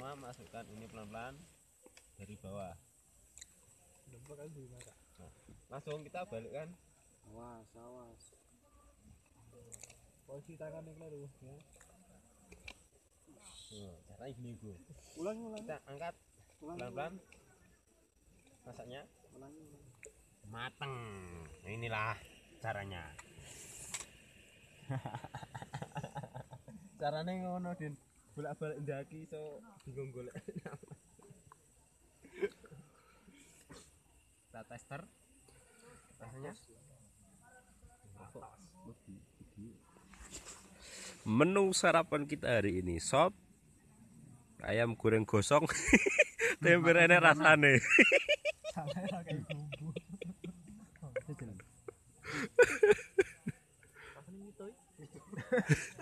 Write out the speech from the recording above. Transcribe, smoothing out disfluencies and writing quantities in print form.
pertama masukkan ini pelan-pelan dari bawah. Nah, langsung kita balikkan. Awas. Posisi tangannya keliru ya. Caranya gini Bu. Ulangi. Kita angkat pelan-pelan. Masaknya Ulangi. mateng. Inilah caranya. Caranya ngono Din. Bolak-balik ndaki so bingung golek. Kita tester. Rasanya Menu sarapan kita hari ini sop ayam goreng gosong tempe rene rasane. Salah kayak bumbu. Apa nih itu?